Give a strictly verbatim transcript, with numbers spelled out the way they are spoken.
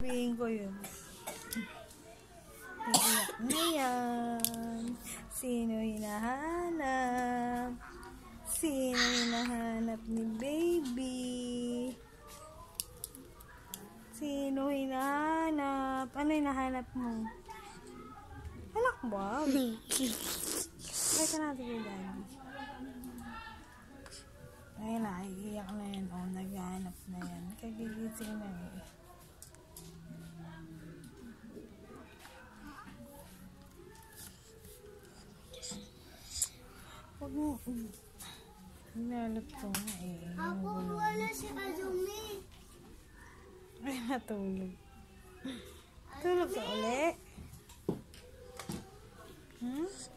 sabihin ko yun. Iiyak na yan. Sino hinahanap? Sino hinahanap ni baby? Sino hinahanap? Ano hinahanap mo? Anak ba? Ay ka natin kay daddy. Ayun na, iiyak na yan. O, naghahanap na yan. Kagigising na eh. Huwag mo, hinalap ko nga eh. Ako wala si Azumi. Ay, natulog. Tulog ka ulit? Hmm?